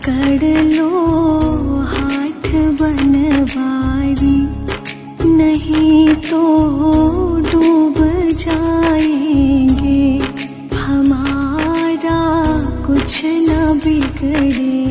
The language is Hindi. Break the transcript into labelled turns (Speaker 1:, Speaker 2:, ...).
Speaker 1: पकड़ लो हाथ बनवारी, नहीं तो डूब जाएंगे, हमारा कुछ न बिगड़े।